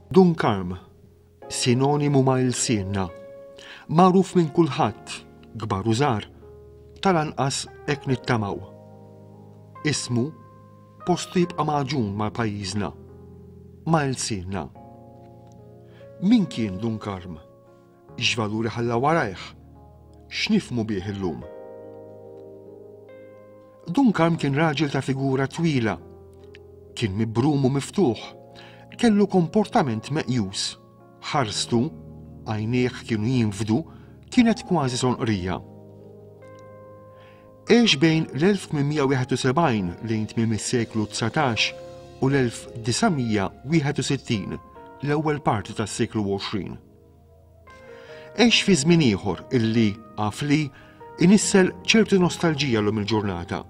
Dunkarm, sinonimu ma' il-sienna, magħruf minn kulħadd, kbar u żgħar, tal-anqas hekk nittamaw. Ismu postu jibqa' maġun ma' pajjiżna, ma' il-sienna. Min kien Dunkarm? X'valuri ħalla warajh? X'nifhmu bih illum? Dunkarm kien raġel ta' figura twila, kien mibrum u miftuħ, kellu komportament meqjus, ħarstu, għajnejh kienu jinfdu, kienet kważi sonqrija. Għex bejn l-1871 lejn tmiem is-seklu 19 u l-1961 l-ewwel parti tas-seklu 20. Għex fi żmien ieħor illi għafli inissel ċertu nostalġija lhom il-ġurnata.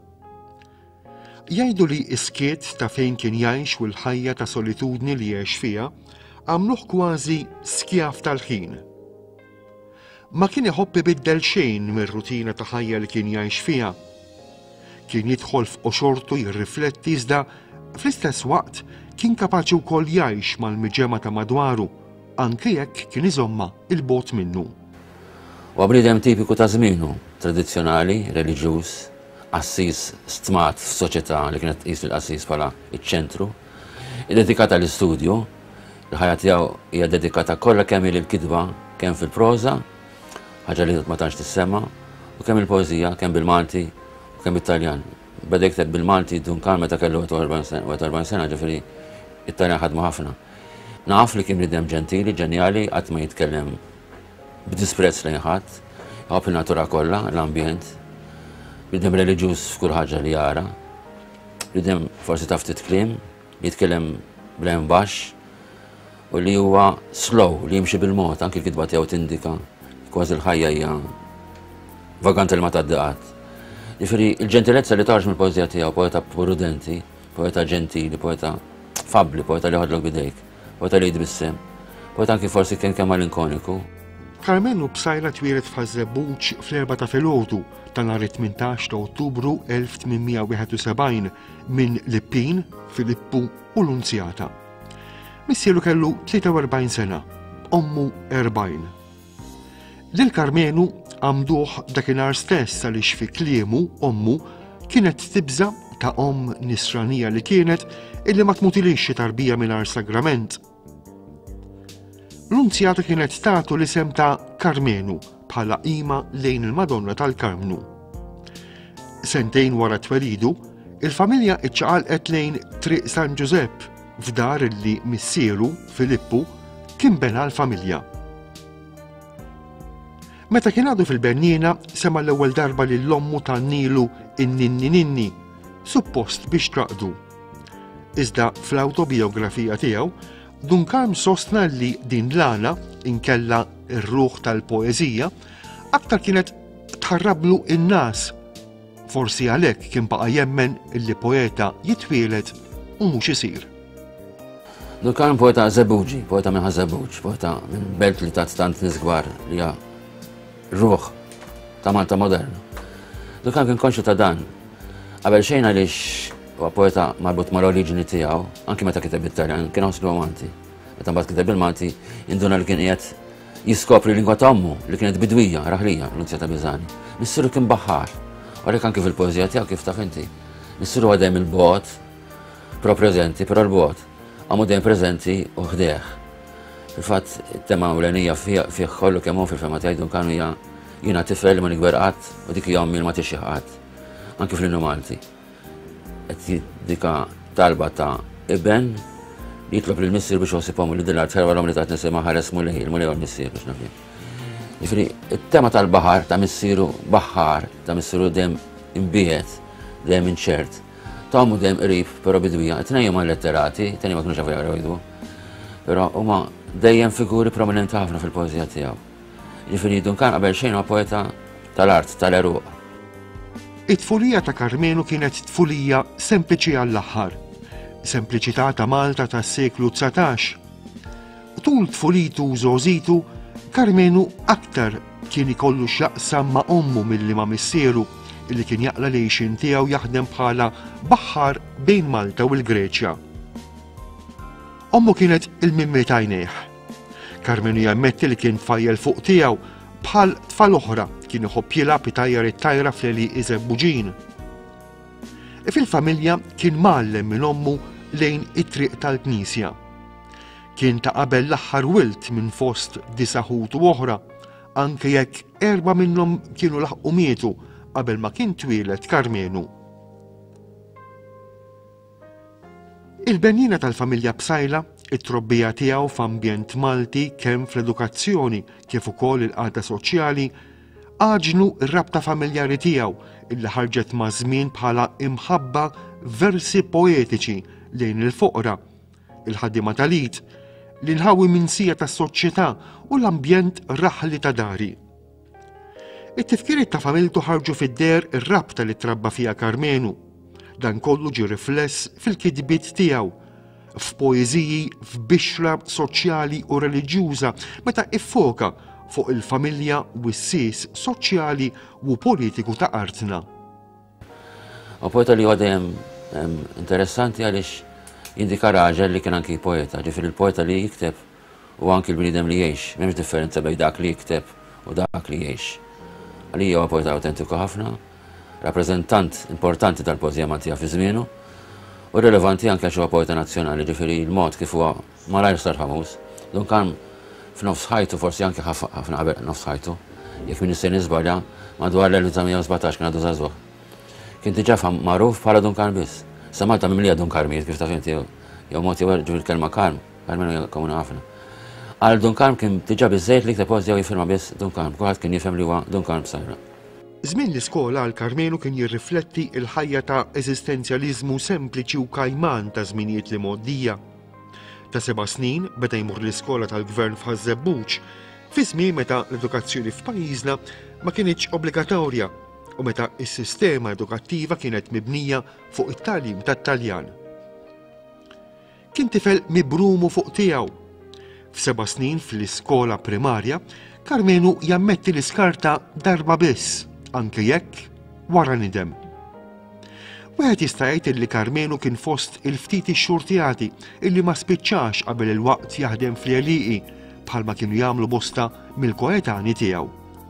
Jgħidu li iskiet ta' fejn kien jgħix u l-ħajja ta' solitudni li jgħix fiha għamluh kważi skjaf tal-ħin. Ma kien iħobb ibiddel xejn mir-rutina ta' ħajja li kien jgħix fiha. Kien jidħol f'qoxortu jirrifletti iżda fl-istess waqt kien kapaċi wkoll jgħix mal-miġema ta' madwaru, anke jekk kien iżomma il-bogħod minnu. Huwa bniedem tipiku ta' żmienu, tradizzjonali, reliġjuż, assis stmat f'soċjetà li kienet tqis fil-qassis bħala iċ-ċentru, iddedikata l-istudju, il-ħajja tiegħu hija dedikata kollha kemm il-kitba kemm fil-proża, ħaġa li ma tantx tissemma, u kemm il-poeżija, kemm bil-Malti u kemm bit-Taljan. Beda jikteb bil-Malti Dunkarm meta kellu 40 sena, ġifieri it-Taljan ħadmu ħafna. Naf li kien bniedem ġentili, ġenjali, qatt ma jitkellem b'disprezz lejn ħadd, jħobb in-natura kollha, l-ambjent, bniedem reliġjuż f'kull ħaġa li jara, bniedem forsi taf ftit kliem, jitkellem b'lejn baxx u li huwa slow, li jimxi bil-mod, anke l-kitba tiegħu tindika kważi l-ħajja hija vagant il ma taddiqat. Jiġifieri il-ġentilezza li tarġ mill-poeżija tiegħu, poeta prudenti, poeta ġentili, poeta fabbli, poeta li ħodlok bidejk, poeta li jitbissem, poeta anki forsi kien kemm malinkoniku. Karmenu b'sajra twieret f'Ħażebbuġ fl-4 ta' filgħodu ta' nhar 18 ta' Ottubru 1871 minn Lippin, Filippu u l-Unzjata. Missieru kellu 43 sena, ommu 40. Lil Karmenu għamduh dakinhar stess għaliex fi kliemu ommu kienet tibża ta' nisranija li kienet illi ma tmutilix tarbija mingħajr sagrament. L-Unzjata kienet tagħtu l-isem ta' Karmenu bħala qima lejn il-Madonna tal-Karmnu. Sentejn wara twelidu, il-familja iċċaqalqet lejn Triq San Giuseppe f'dar illi missieru Filippu kien bena l-familja. Meta kien għadu fil-Bernina sema l-ewwel darba li l-ommu tan-nilu in-ninni suppost biex traqdu. Iżda fl-awtobiografija tiegħu Dunkarm sostna li din l-għana inkella r-ruħ tal-poeżija aktar kienet tħarrablu in-nas. Forsi għalhekk kien baqa' jemmen li poeta jitwieled u mhux isir. Dunkarm poeta Żebbuġi, poeta minn Ħażebbuġ, poeta minn belt li tat tant nies kbar li hija ruħ ta' Malta moderna. Dunkarm kien konxu ta' dan. Qabel xejn għaliex huwa poeta marbut mal-oriġini tiegħu, anke meta kiteb bit-Taljan, kien ħoslu Malti. Meta mbagħad kiteb bil-Malti, induna li kien qiegħed jiskopri lingwa ta' ommu li kienet bidwija, raħlija, l-Unzjata Biżani. Missieru kien baħħar, għalhekk anke fil-poeżija tiegħu kif taf inti. Missieru huwa dejjem il-bogħod, pro preżenti, però l-bogħod għamu dejjem preżenti u ħdeħ. Fil-fatt it-tema ewlenija fih kollu kemm hu fil-fema tiegħi Dunkarm hija jiena tifel li ma nikber qatt u dik hija ommi li ma tixjieħ qatt, anke fl-Innu Malti. Qed jiddika talba ta' iben li jitlob lill-missier biex josibhom li dil-art ħerwalhom li tat nisimha ħares mulej, il-mulej u l-missier biex nafih. Jiġifieri it-tema tal-baħar ta' missieru baħħar, ta' missieru dejjem imbiet, dejjem inċert. Ta' ommu dejjem qrib, però bidwija. It-tnejn huma letterati, it-tnejn ma kinux jafu jaqraw jgħidu. Però huma dejjem figuri prominenti ħafna fil-poeżija tiegħu. Jiġifieri Dunkarm qabel xejn huwa poeta tal-art, tal-eruq. It-tfulija ta' Karmenu kienet tfulija sempliċi għall-aħħar, sempliċità ta' Malta tas-seklu 19. Tul tfulitu u żożitu, Karmenu aktar kien ikollu x'jaqsam ma' ommu milli ma' missieru illi kien jaqla lejxin tiegħu jaħdem bħala baħħar bejn Malta u l-Greċja. Ommu kienet il-mimmi tajnejh. Carmenu jammetti li kien tfajjel fuq tiegħu bħal tfal oħra kien iħobb jilgħab itajjar it-tajra fl-li iżebbuġin. Fil-familja kien mgħallem minn ommu lejn it-triq tal-Knisja. Kien ta' qabel l-aħħar wilt minn fost 9 ħutu oħra, anke jekk 4 minnhom kienu laħqu mietu qabel ma kien twieled Carmenu. Il-benjina tal-familja Bsajla, it-trobbija tiegħu f'ambjent Malti kemm fl-edukazzjoni kif ukoll il-qagħda soċjali, għaġnu r-rabta familjari tiegħu illi ħarġet ma' żmien bħala imħabba versi poetiċi lejn il-foqra, il-ħaddiema tal-id, l-inħawi minsija tas-soċjetà u l-ambjent raħli ta' dari. It-tifkiriet ta' familtu ħarġu fid-der ir-rabta li trabba fiha Carmenu. Dan kollu ġie rifless fil-kitbiet tiegħu, f'poeżiji, f'bixra soċjali u reliġjuża meta iffoka fuq il-familja u s-sis soċjali u politiku ta' artna. U poeta li huwa dejjem interessanti għaliex jindika raġel li kien anki poeta, ġifier il-poeta li jikteb u anki l-bniedem li jgħix, m'hemmx differenza bejn dak li jikteb u dak li jgħix. Għalija huwa poeta autentiku ħafna, rappreżentant importanti tal-poezija Maltija fi żmienu u rilevanti anke għax huwa poeta nazzjonali, ġifieri l-mod kif huwa malajr sar famuż. Duncan f'nofs ħajtu, forsi anke ħafna qabel nofs ħajtu, jekk min issejn niżbalja madwar l-1917 kien għadu żagħżugħ. Kien diġà magħruf bħala Duncan biss. Sa Malta mimlija Duncarmijiet kif taf inti jew mod jew il-kelma Carmenu hija komuni ħafna. Għal Duncan kien diġà biżżejjed li jktab poeżija u jifhimha biss Duncan, kulħadd kien jifhem li huwa Duncan Bsajla. Żmien l-iskola għal Carmenu kien jirrifletti l-ħajja ta' eżistenzjaliżmu sempliċi u kajman ta' żminijiet li moddija. Ta' 7 snin beda jmur l-iskola tal-gvern f'Ħażebbuġ, fi żmien meta l-edukazzjoni f'pajjiżna ma kienx obbligatorja u meta s-sistema edukattiva kienet mibnija fuq it-tagħlim tat-Taljan. Kien tifel mibrumu fuq tiegħu. F'7 snin fl-iskola primarja, Carmenu jammetti l-iskarta darba biss, anke jekk wara nidem. Wieħed jista' jgħid li Carmenu kien fost il-ftit ix-xurtijati illi ma spiċċax qabel il-waqt jaħdem fl-Eliqi bħalma kienu jagħmlu bosta mill-koetani tiegħu.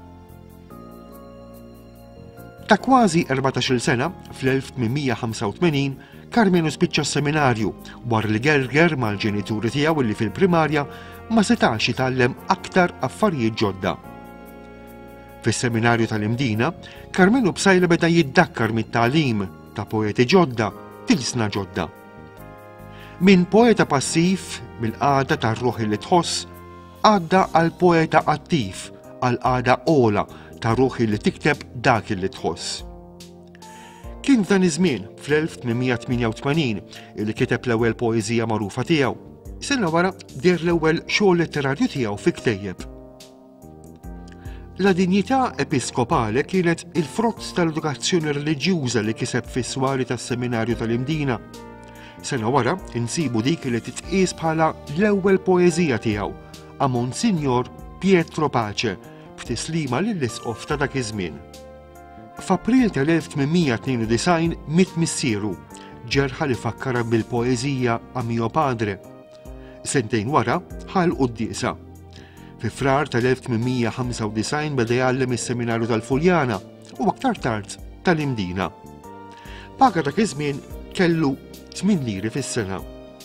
Ta' kważi 14-il sena, fl-1885, Carmenu spiċċa s-seminarju wara li gerger mal-ġenituri tiegħu illi fil-primarja ma setax jitgħallem aktar affarijiet ġodda. Fis-seminarju tal-Imdina, Carmenu Bsajla beda jiddakkar mit-tagħlim ta' poeti ġodda, tilsna ġodda. Min poeta passiv mill-qagħda tar-ruħi li tħoss, għadda għal poeta attiv għal qagħda ola ta' ruħi li tikteb dak li tħoss. Kien f'dan iż-żmien fl-1888 illi kiteb l-ewwel poeżija magħrufa tiegħu. Sena wara der l-ewwel xogħol letterarju tiegħu fi ktejjeb. La dinjità episkopale kienet il-frott tal-edukazzjoni reliġjuża li kiseb fis-swari tas-seminarju tal-Imdina. Sena wara insibu dik li titqies bħala l-ewwel poeżija tiegħu a Monsignor Pietro Pace b'tislima lill-isqof ta' dak iż-żmien. F'April tal-1892 miet missieru, ġerħa li fakkara bil-poeżija a Mio Padre. Sentejn wara ħalqu d-dieqsa. Fi frar tal-1895 beda jgħallem is-seminarju tal-Fuljana u aktar tard tal-Imdina. Paga dak iż-żmien kellu 8 liri fis-sena.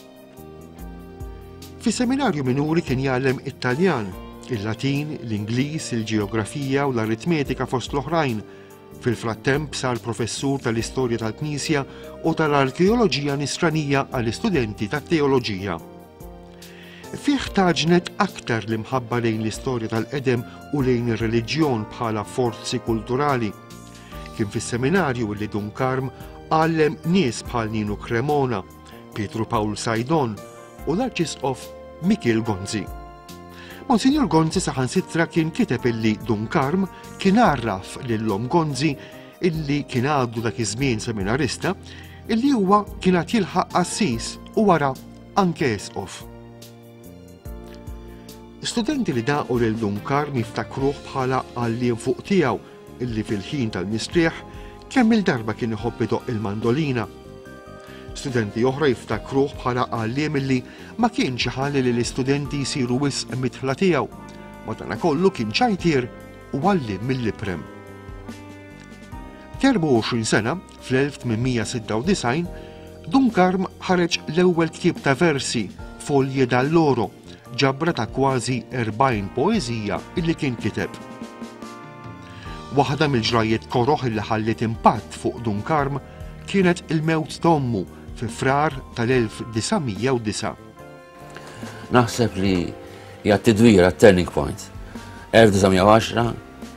Fis-seminarju minuri kien jgħallem it-Taljan, il-Latin, l-Ingliż, il-Ġeografija u l-Aritmetika fost l-oħrajn. Fil-frattemp sar professur tal-istorja tal-Knisja u tal-arkeoloġija nisranija għall-istudenti tat-teoloġija. Fih taġnet aktar l-imħabba lejn l-istorja tal-qedem u lejn ir-reliġjon bħala forzi kulturali. Kien fis-seminarju li Duncarm għallem nies bħal Nino Cremona, Pietru Paul Sajdon u l-Arċisqof Michiel Gonzi. Monsignor Gonzi saħansitra kien kiteb illi Duncarm kien għarraf lill-om Gonzi illi kien għaddu dak iż-żmien seminarista illi huwa kien qed jilħaq assis u wara anke esqof. Studenti li daqgħu lil Duncarm jiftakruh bħala għalliem fuq tiegħu illi fil-ħin tal-mistrieħ kemm il-darba kien iħobb idoqq il-mandolina. Studenti oħra jiftakruh bħala għalliem illi ma kienx ħalli li l-istudenti jsiru wisq mitħla tiegħu, madankollu kien ċajtier u għallim mill-iprem. 24 sena, fl-1896, Dunkarm ħareġ l-ewwel ktieb ta' versi Folje dal-Loro, ġabra ta' kważi 40 poeżija illi kien kiteb. Waħda mill-ġrajiet koroħ illi ħallit impatt fuq Dunkarm kienet il-mewt ta' ommu fi frar tal-1909. Naħseb li hija tidwira turning point. 1910,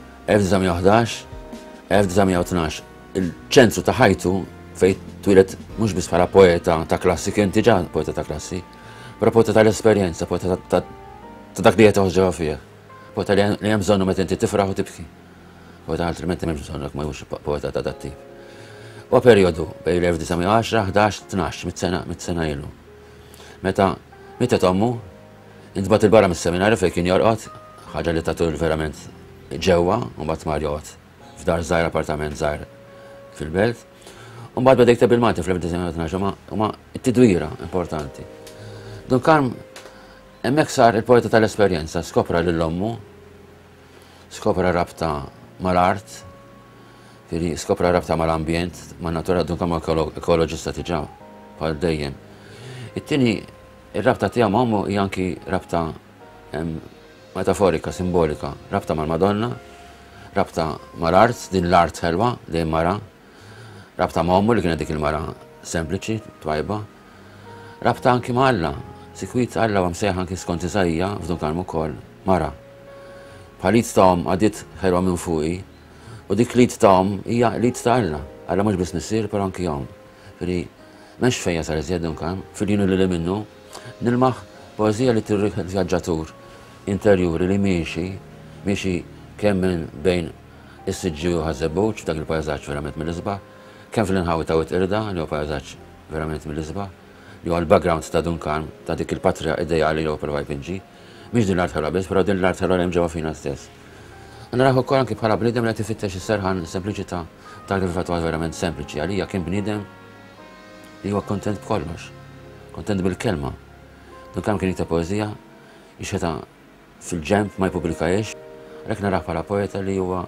1911, 1912. Il-ċentru ta' ħajtu fejn twilet mhux biss bħala poeta ta' klassi, kien diġà poeta ta' klassi, però poeta tal-esperjenza, poeta ta' dak li qed toħġew fih. Poeta li hemm bżonnu meta inti tifraħ u tibki. Poeta altrimenti m'hemmx bżonnok ma jmux poeta ta' dat tip. U perjodu bejn 1910, 11, 12, mit-sena ilu. Meta mietet ommu, intbagħat il-barra mis-seminarju fejn kien jorqod, ħaġa li tagħtu verament ġewwa, u mbagħad mar joqgħod f'dar żgħir, appartament żgħir fil-belt. U mbagħad beda jikteb il-Malti fl-1912 huma t-tidwira importanti. Dunkarm hemmhekk sar il-poeta tal-esperjenza, skopra lil-ommu, skopra rabta mal-art, skopra rabta mal-ambjent, man-natura. Dunkarm ekoloġista diġà bħal dejjem. It-tieni ir-rabta tiegħu ma' ommu hija anki rabta metaforika, simbolika, rabta mal-Madonna, rabta mal-art, din l-art ħelwa, dejjem mara, rabta ma' ommu li kienet dik il-mara sempliċi, twajba, rabta anki ma' Alla, sikwit Alla u msejħ anki skont Iżajja f'Dunkarm ukoll mara. Bħal-id ta' omm għadiet ħelwa minn fuqi, u dik l-id ta' omm hija l-id ta' Alla. Alla mhux biss missier, però anki omm. M'hemmx fejn sar iżjed Dunkarm, fil-jien li minnu, nilmaħ poeżija li tirriħ il-vjaġġatur interjuri li miexi kemm minn bejn is-Siġġi u Ħażebbuġ f'dak il-pajżaġġ verament mill-isbaħ, kemm fil-inħawi ta' Irda li huwa pajżaġġ verament mill-isbaħ, li huwa l-background ta' Dunkarm, ta' dik il-patrija ideali li huwa provajt inġi, mhix din l-art ħelwa biss, però din l-art ħelwa li hemm ġewwa fina stess. Naraħ ukoll anke bħala bniedem li qed ifittex is-serħan sempliċità ta' kif huwa verament sempliċi. Għalija kien bniedem li huwa kontent b'kollox, kontent bil-kelma. Dunkarm kien jikteb poeżija, jixħeta fil-ġemp ma jpubblikajiex, għalhekk naraħ bħala poeta li huwa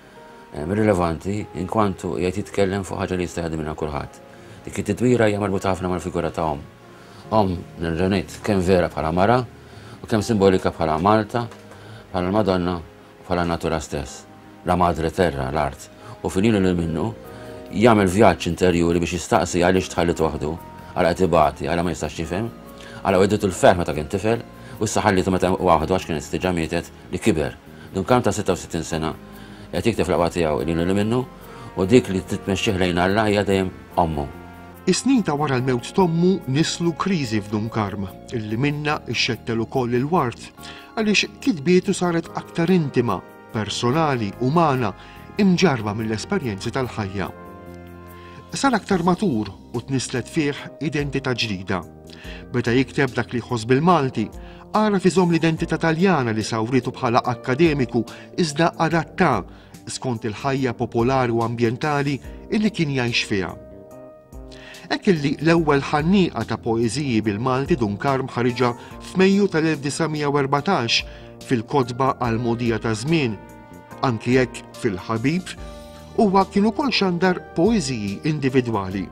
rilevanti inkwantu jgħid jitkellem fuq ħaġa li jista' jgħaddi minnha kulħadd. Dik it-titwira hija marbuta ħafna mal-figura ta' omm. Omm nerġa' ngħid kemm vera bħala mara u kemm simbolika bħala Malta, bħala l-Madonna u bħala n-natura stess. La madre terra, l-art. U finilu lil minnu jagħmel vjaġġ interjuri biex jistaqsi għaliex tħallit waħdu, għal qed ibati, għal ma jistax jifhem, għal wedditu l-ferħ meta kien tifel, u issa ħallitu meta waħdu għax kienet diġà mietet li kiber. Dunkarm ta' 66 sena qed jikteb l-aqwa tiegħu li lil minnu u dik li titmexxih lejn Alla hija dejjem ommu. Is-snin ta' wara l-mewt t'ommu nislu kriżi f'Dunkarm, illi minna xxettel ukoll il-wart, għaliex kitbietu saret aktar intima, personali, umana, imġarba mill-esperjenzi tal-ħajja. Sar aktar matur u tnislet fih identità ġdida. Beda jikteb dak li jħoss bil-Malti, ara fihom l-identità Taljana li sawritu bħala akademiku iżda adatta skont il-ħajja popolari u ambjentali illi kien jgħix fiha. Hekk illi l-ewwel ħannieqa ta' poeżiji bil-Malti Dunkarm ħariġa f'Mejju tal-1914 fil-kotba Għall-Mogħdija ta' Żmien. Anki hekk fil-Ħabib huwa kien ukoll xandar poeżiji individwali.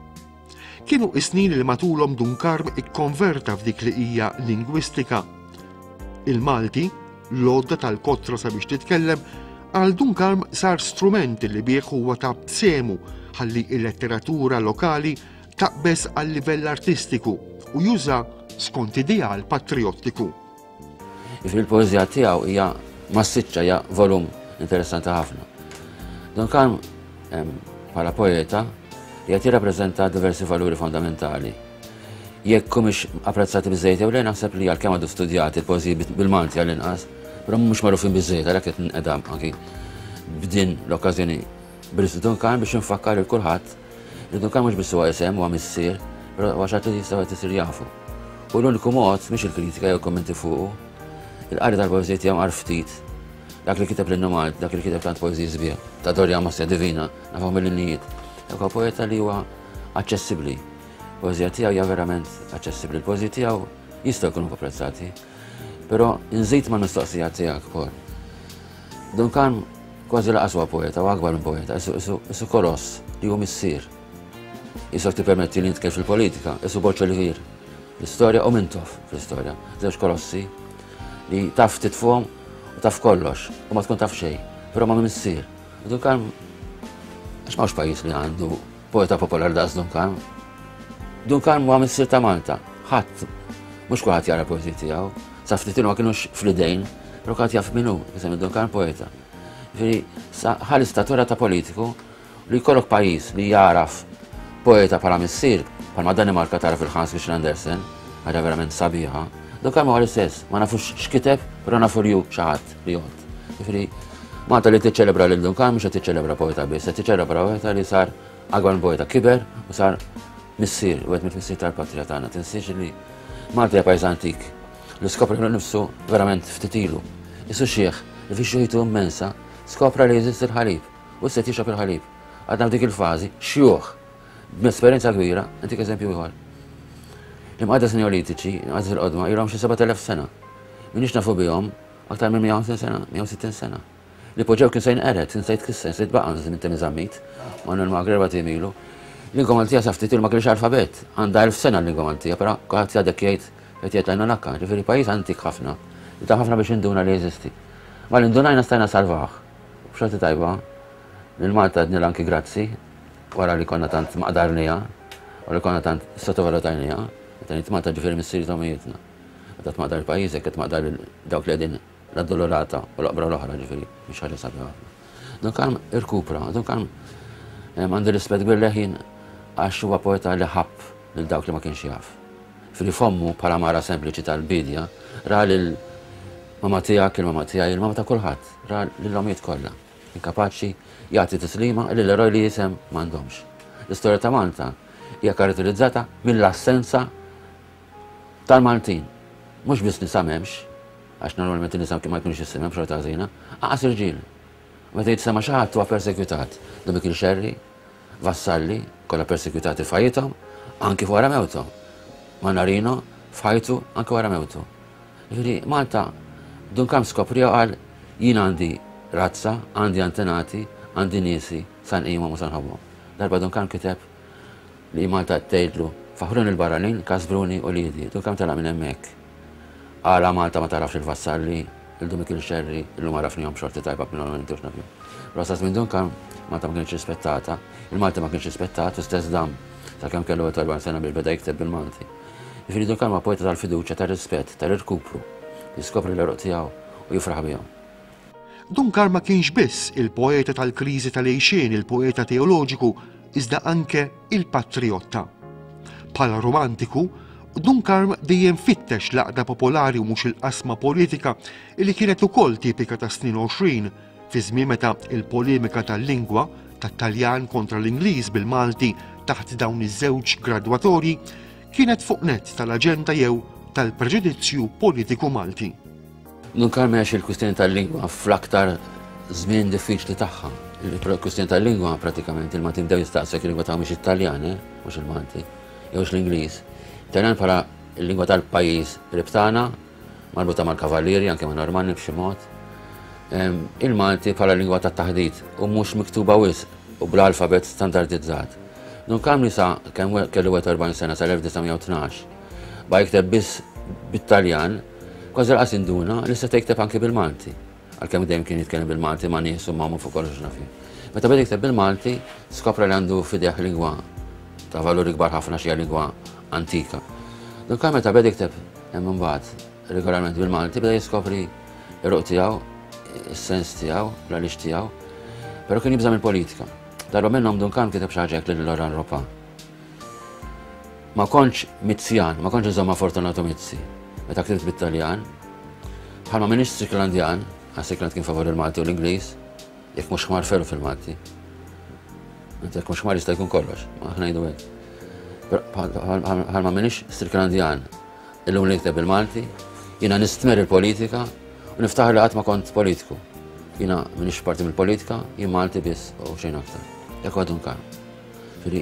Kienu is-snin li matulhom Dunkarm ikkonverta f'dik li hija lingwistika. Il-Malti, l-għodda tal-kotra sabiex titkellem, għal Dunkarm sar strument li bih huwa ta' bsemu ħalli il-letteratura lokali taqbes għal livell artistiku u juża skont ideal patriottiku. Il-poeżija tiegħu hija massiċċa, hija volum interessanti ħafna. Dunkarm bħala poeta jgħid jirrappreżenta diversi valuri fondamentali. Jekk mhux apprezzati biżejjed jew le naħseb li għalkemm għadu studjati l-poeżiji bil-Malti għall-inqas, però mhux magħrufin biżejjed għalhekk qed nqedam anki b'din l-okkażjoni b'Ristu Dunkarm biex nfakkar il kulħadd li Dunkarm mhux biss huwa isem huwa missier, però huwa xi li jistgħu isir jafu. U l-uniku mod mhix il-kritika jew kommenti fuqu, il-qari tal-poeżija tiegħu qar ftit. Dak li kiteb lil Malti, dak li kiteb tant poeżiji sbieħ, ta' Dorja Mossja Divina, nafhom mill-innijiet. Dak poeta li huwa aċċessibbli. poezija tiegħu hija verament aċċessibbli. Il-poezija tiegħu jistgħu jkunu apprezzati, però nżid ma' mistoqsija tiegħek Paul. Duncan kważi laqas huwa poeta u akbar minn poeta, isu koloss li hu missier. Jisok tippermetti li nitkellem fil-politika, isu Bolċelivir. L-istorja u mintof fl-istorja, żewġ kolossi li taf titfhom u taf kollox u ma tkun taf xejn, però ma missier. Duncan għax m'hawnx pajjiż li għandu poeta popolari daqs Duncan. Duncan huwa missier ta' Malta. Ħadd mhux kulħadd jara poeżiji tiegħu, sa ftit ma kinux fl-idejn, però kulħadd jaf min hu, isemmi Duncan poeta. Ġifieri ħal istatura ta' politiku li jkollok pajjiż li jaraf poeta bħala missier, bħalma Danimarka taraf il-Hans Christian Andersen, ħaġa verament sabiħa. Duncan huwa l-istess, ma nafux x'kiteb, però nafu li hu xi ħadd li jgħod. Ġifieri Malta li tiċċelebra lil Duncan mhux qed tiċċelebra poeta biss, qed tiċċelebra poeta li sar akbar minn poeta, kiber u sar missier, u qed missier tal-patrija tagħna. Tinsiex li Malta hija pajjiż antik li skopri nifsu verament ftit ilu. Isu xieħ li fi xjuħitu immensa skopra li jeżisti l-ħalib u se tixrob il-ħalib. Għadna f'dik il-fażi xjuħ b'esperjenza kbira, antik eżempju ieħor. L-imqadda neolitiċi, l-imqadda fil-qodma, ilhom xi 7000 sena. Minix nafu bihom aktar minn 150 sena, 160 sena. Li poġġew kien se jinqered, kien se jitkisser, se jitbaqan minn Temi Żammit, Manuel Magreba timilu. L-lingwa Maltija sa ftit ma kienx alfabet, għandha 1000 sena l-lingwa Maltija, però kulħadd jgħadek jgħid qed jgħidlajna lakka, ġifieri pajjiż antik ħafna, li ta' ħafna biex induna li jeżisti. Ma l-indunajna stajna salvaħ. B'xorti tajba, lil-Malta għedni anki grazzi, wara li konna tant maqdarnija, u li konna tant sottovalutajnija, għetanit Malta ġifieri missieri tomijietna. Għetat maqdar il-pajjiż, għet maqdar dawk li għedin l-addolorata u l-qbra l-oħra ġifieri, biex ħaġa sabiħa. Duncan irkupra, Duncan għandu rispett bil-leħin għax huwa poeta li ħabb lil dawk li ma kienx jaf. Fil-fommu bħala mara sempliċi tal-bidja, ra l-mama tiegħek, il-mama tiegħi, il-mama ta' kulħadd, ra l-omijiet kollha. Inkapaċi jagħti tislima li l-eroj li jisem m'għandhomx. L-istorja ta' Malta hija karatterizzata mill-assenza tal-Maltin. Mhux biss nisa m'hemmx, għax normalment nisa ma jkunux jissemem xorta żgħira, aqas irġiel. Meta jitsema xi ħadd huwa persekjutat. Domik il-xerri, vassalli, kollha persekjutati f'ħajjithom, anki wara mewthom. Manarino f'ħajtu anki wara mewtu. Ġifieri Malta Duncan skoprija qal jien għandi razza, għandi antenati, għandi niesi sanqimhom u sanħobbhom. Darba Duncan kiteb li Malta tgħidlu faħrun il-barranin, Kasbruni u Lidi. Duncan tela minn hemmhekk. Għala Malta ma tarafx il-vassalli, il-Domik il-xerri, illum għarafnihom xorti tajba b'normalment tux nafju. Rosas minn Duncan Malta ma kienx rispettata, il-Malti ma kienx rispettat u stess dam sakemm kellu 40 sena bil-beda jikteb bil-Malti. Ġifieri Duncan ma poeta tal-fiduċja, tar-rispett, tal-irkupru, jiskopri l-eruq tiegħu u jifraħ bihom. Duncan ma kienx biss il-poeta tal-kriżi tal-għejxien, il-poeta teoloġiku, iżda anke il-patriotta. Bħala romantiku, Duncan dejjem fittex l-aqda popolari u mhux il-qasma politika li kienet ukoll tipika ta' snin 20 fi żmien meta il-polemika tal-lingwa tat-Taljan kontra l-Ingliż bil-Malti taħt dawn iż-żewġ gradwatorji kienet fuq nett tal-aġenda jew tal-preġudizzju politiku Malti. Duncan mex il-kwistjoni tal-lingwa fl-aktar żmien diffiċli tagħha. Il-kwistjoni tal-lingwa pratikament il-Malti bdew jistaqsek il-lingwa ta' mhux it-Taljani, mhux il-Malti, jew l-Ingliż. Taljan bħala l-lingwa tal-pajjiż ribtana, marbuta mal-kavallieri anke ma' Normanni b'xi mod. Il-Malti bħala lingwa tat-taħdid u mhux miktuba wisq u bl-alfabet standardizzat. Duncan li sa kemm kellu 40 sena sal-1912 ba jikteb biss bit-Taljan, kważi laqas induna li se jikteb anke bil-Malti. Għalkemm dejjem kien jitkellem bil-Malti ma' nies u magħmul fuq kollox nafih. Meta beda jikteb bil-Malti, skopra li għandu f'idejh lingwa ta' valuri kbar ħafna xi lingwa antika. Duncan meta beda jikteb hemm imbagħad regolarment bil-Malti beda jiskopri r-ruq tiegħu, is-sens tiegħu, l-għaliex tiegħu, però kien jibża mill-politika. Darba minnhom Duncan kiteb xi ħaġa lil Loran Ropa. Ma kontx Mizzjan, ma kontx iżomma Fortunato Mizzi. Meta ktibt bit-Taljan, bħalma minix Stricklandjan, għas Strickland kien favor il-Malti u l-Ingliż, jekk mhux xmar ferru fil-Malti. Jekk mhux xmar jista' jkun kollox, ma aħna ngħidu hekk. Bħalma minix Stricklandjan, illum li jikteb il-Malti, jiena nistmer il-politika u niftaħar li qatt ma kont politiku. Jiena minix parti mill-politika, jien Malti biss u xejn aktar. Jekk huwa Duncan. Ġifieri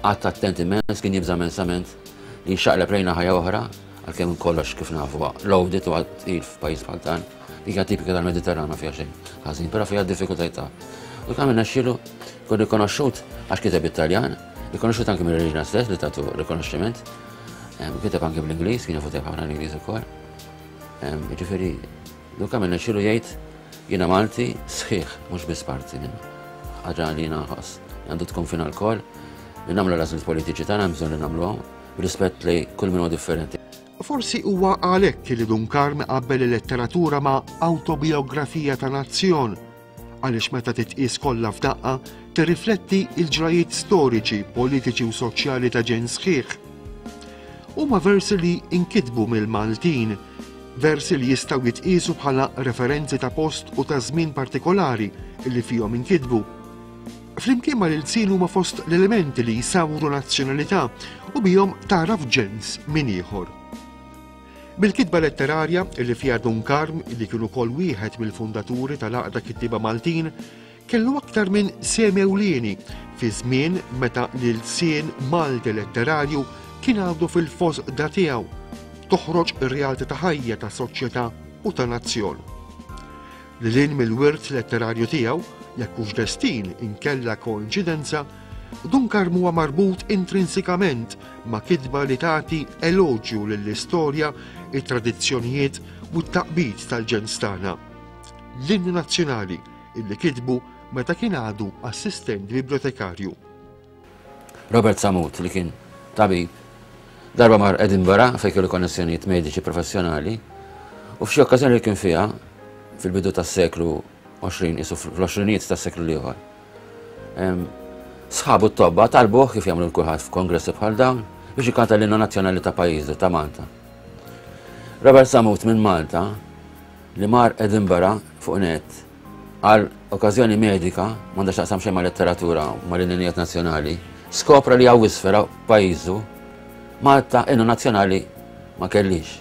għatta attent immens, kien jibża mensament li xaqleb rejna ħajja oħra, għal-kemm kollox kif nafu loaded u għat-il f'pajjiż bħal dan, hija tipika tal-Mediterrana fiha xejn ħażin, però fiha diffikultajta. U kemm nexxielu kun rikonoxxut għax kiteb Italjan, rikonoxxut anke mir-reġina stess li tagħtu rikonoxximent, kiteb anke bl-Ingliż, kien jafu ħafna l-Ingliż ukoll. Jiġifieri, Luka nexxielu jgħid jiena Malti sħiħ, mhux biss parti minn ħaġa li jiena ħoss. Għandu tkun fina l-koll li nagħmlu l-għażliet politiċi tagħna hemm bżonn li nagħmluhom b'rispett li kull min huwa differenti. Forsi huwa għalhekk li Dunkarm qabbel il-letteratura ma' awtobiografija ta' nazzjon, għaliex meta titqies kollha f'daqqa tirrifletti l-ġrajiet storiċi, politiċi u soċjali ta' ġen sħiħ. Huma versi li inkitbu mill-Maltin, versi li jistgħu jitqiesu bħala referenzi ta' post u ta' żmien partikolari li fihom inkitbu. Flimkien ma l-sin huma fost l-elementi li jsawru nazzjonalità u bihom taraf ġens min ieħor. Bil-kitba letterarja li fiha Dunkarm li kienu kol wieħed mill-fundaturi tal-Għaqda Kittiba Maltin kellu aktar minn semi ewlieni fi żmien meta l-sien Malti letterarju kien għadu fil-fosqda tiegħu toħroġ ir-realtà ta' ħajja ta' soċjetà u ta' nazzjon. Lilin mill-wirt letterarju tiegħu, jekk hux destin inkella koinċidenza, Dunkarm huwa marbut intrinsikament ma' kitba li tagħti eloġju lill-istorja, it-tradizzjonijiet u t-taqbid tal-ġens tagħna. L-inni nazzjonali illi kitbu meta kien għadu assistent bibliotekarju. Robert Samut li kien tabib darba mar Edinburgh fejn kellu konnessjonijiet mediċi professjonali u f'xi okkażjoni li kien fiha fil-bidu tas-seklu 20 isu fl-20 tas-seklu ieħor. Sħabu t-tobba talbuh kif jagħmlu l-kulħadd f'kongressi bħal dawn biex ikanta l-innu nazzjonali ta' pajjiżu ta' Malta. Robert Samut minn Malta li mar Edinburgh fuq net għal okkażjoni medika m'għandax taqsam xejn ma' letteratura u ma' l-innijiet nazzjonali, skopra li hawn isfera pajjiżu Malta innu nazzjonali ma kellix.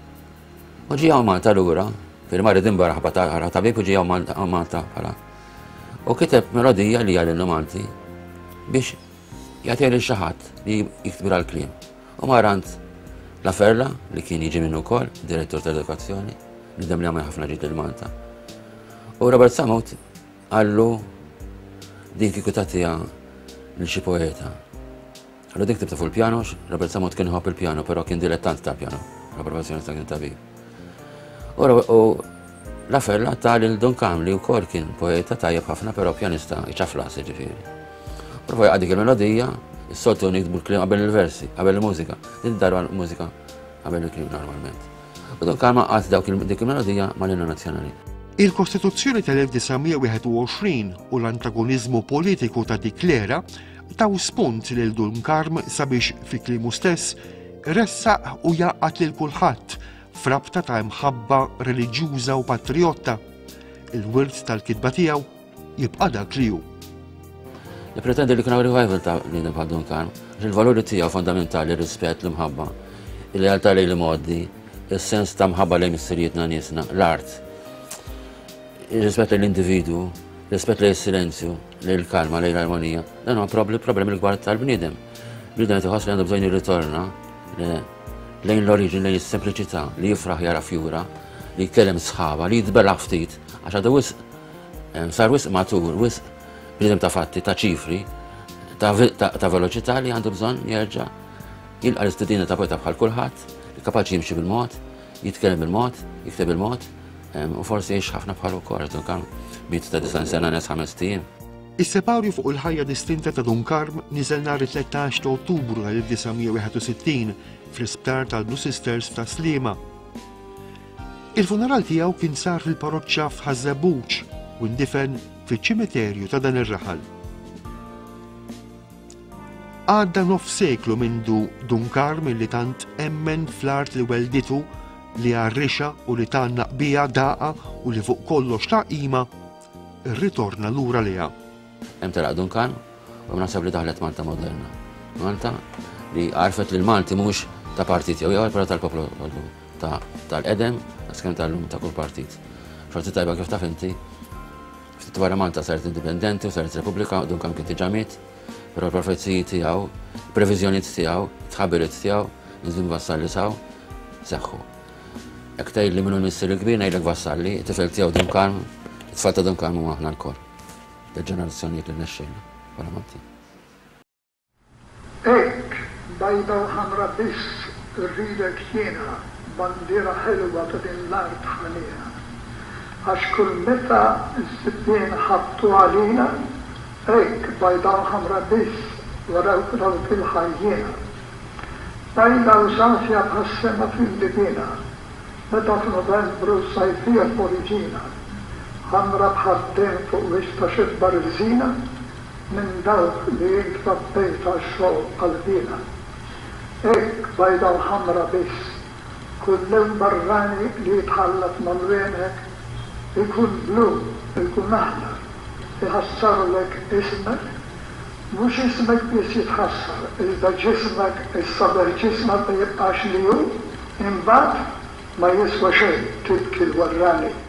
U ġie hawn Malta lura, fil mar Edinburgh ħabba tabib u ġie hawn Malta bħala. U kiteb melodija li għal innu Malti biex jagħti lil xi ħadd li jiktbir l-kliem. U marant La Ferla li kien jiġi minnu wkoll, direttur tal-edukazzjoni, li dem li għamel ħafna ġid il-Malta. U Robert Samut għallu din kieku tagħtiha lil xi poeta. Għallu dik tibta fuq il-pjano, Robert Samut kien iħobb il-pjano, però kien dilettant ta' pjano, l-approvazzjoni ta' kien tabib. U La Ferla ta' lil Dunkarm li wkoll kien poeta tajjeb ħafna, però pjanista iċaflas jiġifieri. Provaj għadik il-melodija, s-soltu nikdbu l-klim għabel il-versi, għabel il-mużika, darba l-mużika għabel il-klim normalment. U Dunkarm għat dawk dik il-melodija mal-innu nazzjonali. Il-Kostituzzjoni tal-1921 u l-antagonizmu politiku ta' dik l-era taw spunt lil Dunkarm sabiex fi klimu stess ressaq u jaqqat lil kulħadd frabta ta' imħabba reliġjuża u patriotta. Il-wirt tal-kitba tiegħu jibqa' dak li hu. Pretendi li kien revival ta' li bħal Dunkarm, il-valuri tiegħu fondamentali rispett l-imħabba, il-realtà lejn il-modi, il-sens ta' mħabba lejn missirietna niesna, l-art, il-rispett lejn l-individu, rispett lejn il-silenzju, lejn il-kalma, lejn l-armonija, dan huwa problemi l-kbar tal-bniedem. Bniedem qed iħoss li għandu bżonn jirritorna lejn l-oriġin, lejn is-sempliċità, li jifraħ jara fjura, li jitkellem sħaba, li jitbellaħ ftit, għax għadu sar wisq matur, wisq bniedem ta' fatti, ta' ċifri, ta' veloċità li għandu bżonn jerġa' jilqa' l-istedina ta' poeta bħal kulħadd, li kapaċi jimxi bil-mod, jitkellem bil-mod, jikteb bil-mod, u forsi jgħix ħafna bħal ukoll Dunkarm miet ta' 9 sena nes 5 tiem. Is-separju fuq il-ħajja distinta ta' Dunkarm niżel nhar 13 ta' Ottubru tal-1961 fl-isptar tal-Blue Sisters ta' Sliema. Il-funeral tiegħu kien sar fil-parroċċa f'Ħażabuġ u ndifen fiċ-ċimiterju ta' dan ir-raħal. Għadda nofs seklu mindu Dunkarm li tant emmen fl-art li welditu li għarrixa u li tanna qbija daqa u li fuq kollox ta' qima rritorna lura liha. Hemm telaq Dunkarm u naħseb li daħlet Malta moderna. Malta li għarfet li l-Malti mhux ta' partit jew però tal-poplu tal-qedem, skemm tal-lum ta' kull partit. Xorti tajba kif taf inti, ftit wara Malta saret indipendenti u saret repubblika, Dunkarm kien diġà miet, Pero l-profezziji tiegħu, previżjonijiet tiegħu, tħabbiriet tiegħu, nżim vassalli saw, seħħu. Jekk tgħidli minnu l-missier il-kbir ngħidlek vassalli, tifel tiegħu Duncan, it-tfal ta' Duncan huma aħna l-kol. Il-ġenerazzjonijiet li nexxejna wara Maltin. Hekk bajda u ħamra biss rridek jiena bandiera ħelwa ta' din l-art ħanija. Għax kull meta s-sibbien ħabtu għalina, hekk bajda u ħamra biss waraw il-ħajjena. Bajda u safja bħassema fil-libina, meta f'Novembru sajfija f'Oriġina, ħamra bħaddem fuq wista xibbar il-żina, minn dawk li jintfabbejt għax-xogħol qalbina. Hekk bajda u ħamra biss, kull barrani li jitħallat mal-wenek, ikun blu, ikun aħmar, iħassarlek ismek, mhux ismek biss jitħassar, iżda ġismek, is-saber ġismek ma jibqax li hu, imbagħad ma jiswa xejn tibki l-warrani.